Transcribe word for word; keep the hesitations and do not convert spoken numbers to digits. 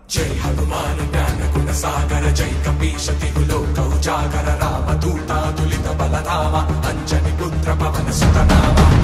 जय हनुमान ज्ञान गुण सागर जय कपीश तिहु लोक उजागर राम दूता तुलित बलधामा अंजनी पुत्र पवन सुत नामा।